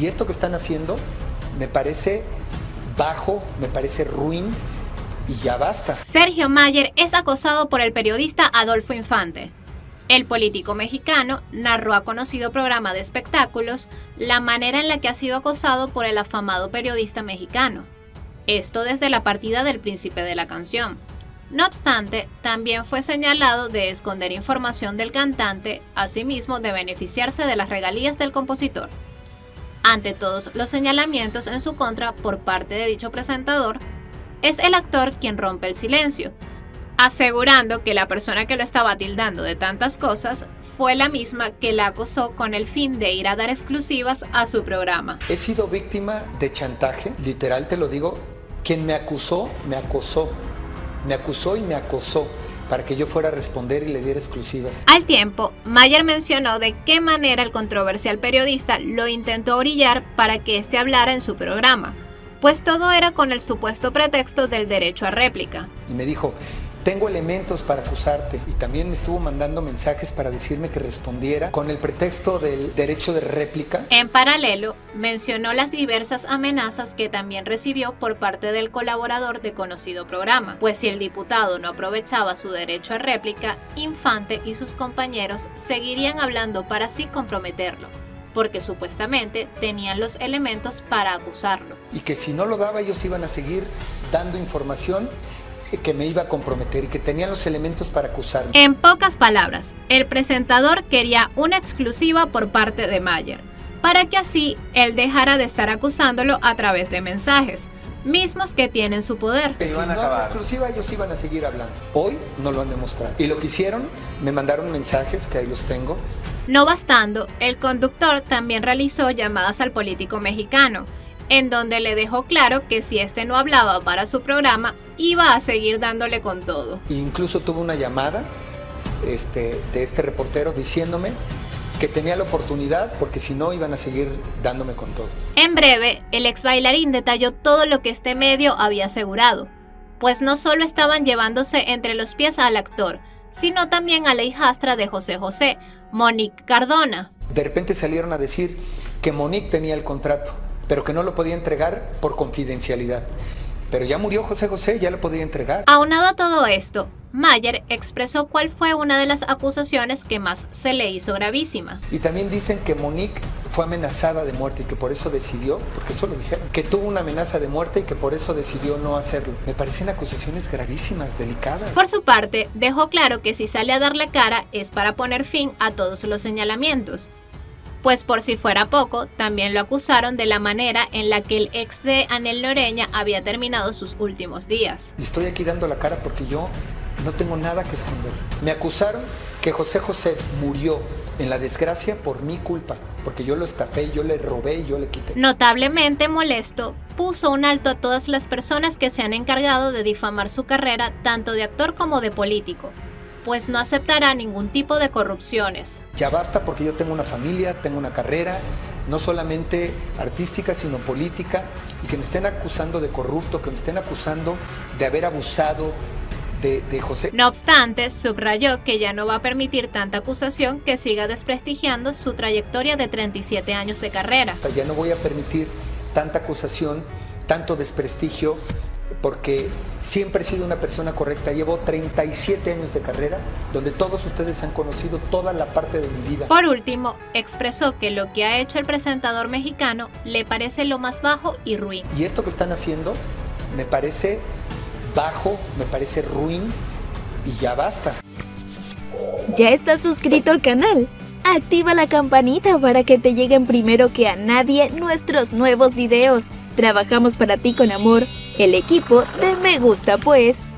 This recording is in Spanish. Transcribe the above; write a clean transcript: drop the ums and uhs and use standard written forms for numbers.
Y esto que están haciendo me parece bajo, me parece ruin y ya basta. Sergio Mayer es acosado por el periodista Adolfo Infante. El político mexicano narró a conocido programa de espectáculos la manera en la que ha sido acosado por el afamado periodista mexicano. Esto desde la partida del príncipe de la canción. No obstante, también fue señalado de esconder información del cantante, asimismo de beneficiarse de las regalías del compositor. Ante todos los señalamientos en su contra por parte de dicho presentador, es el actor quien rompe el silencio, asegurando que la persona que lo estaba tildando de tantas cosas fue la misma que la acosó con el fin de ir a dar exclusivas a su programa. He sido víctima de chantaje, literal te lo digo, quien me acusó, me acosó. Me acusó y me acosó para que yo fuera a responder y le diera exclusivas. Al tiempo, Mayer mencionó de qué manera el controversial periodista lo intentó orillar para que éste hablara en su programa, pues todo era con el supuesto pretexto del derecho a réplica. Y me dijo, tengo elementos para acusarte, y también me estuvo mandando mensajes para decirme que respondiera con el pretexto del derecho de réplica. En paralelo, mencionó las diversas amenazas que también recibió por parte del colaborador de conocido programa, pues si el diputado no aprovechaba su derecho a réplica, Infante y sus compañeros seguirían hablando para así comprometerlo, porque supuestamente tenían los elementos para acusarlo. Y que si no lo daba, ellos iban a seguir dando información que me iba a comprometer y que tenían los elementos para acusarme. En pocas palabras, el presentador quería una exclusiva por parte de Mayer, para que así él dejara de estar acusándolo a través de mensajes, mismos que tienen su poder. Si no había exclusiva, ellos iban a seguir hablando. Hoy no lo han demostrado. Y lo que hicieron, me mandaron mensajes, que ahí los tengo. No bastando, el conductor también realizó llamadas al político mexicano, en donde le dejó claro que si este no hablaba para su programa, iba a seguir dándole con todo. Incluso tuve una llamada de este reportero diciéndome que tenía la oportunidad porque si no iban a seguir dándome con todo. En breve, el ex bailarín detalló todo lo que este medio había asegurado, pues no solo estaban llevándose entre los pies al actor, sino también a la hijastra de José José, Monique Cardona. De repente salieron a decir que Monique tenía el contrato, pero que no lo podía entregar por confidencialidad. Pero ya murió José José, ya lo podía entregar. Aunado a todo esto, Mayer expresó cuál fue una de las acusaciones que más se le hizo gravísima. Y también dicen que Monique fue amenazada de muerte y que por eso decidió, porque eso lo dijeron, que tuvo una amenaza de muerte y que por eso decidió no hacerlo. Me parecen acusaciones gravísimas, delicadas. Por su parte, dejó claro que si sale a dar la cara es para poner fin a todos los señalamientos. Pues por si fuera poco, también lo acusaron de la manera en la que el ex de Anel Noreña había terminado sus últimos días. Y estoy aquí dando la cara porque yo no tengo nada que esconder. Me acusaron que José José murió en la desgracia por mi culpa, porque yo lo estafé, yo le robé y yo le quité. Notablemente molesto, puso un alto a todas las personas que se han encargado de difamar su carrera tanto de actor como de político, pues no aceptará ningún tipo de corrupciones. Ya basta porque yo tengo una familia, tengo una carrera, no solamente artística, sino política, y que me estén acusando de corrupto, que me estén acusando de haber abusado de José. No obstante, subrayó que ya no va a permitir tanta acusación que siga desprestigiando su trayectoria de 37 años de carrera. Ya no voy a permitir tanta acusación, tanto desprestigio, porque siempre he sido una persona correcta. Llevo 37 años de carrera, donde todos ustedes han conocido toda la parte de mi vida. Por último, expresó que lo que ha hecho el presentador mexicano le parece lo más bajo y ruin. Y esto que están haciendo me parece bajo, me parece ruin y ya basta. ¿Ya estás suscrito al canal? Activa la campanita para que te lleguen primero que a nadie nuestros nuevos videos. Trabajamos para ti con amor, el equipo de Me Gusta Pues.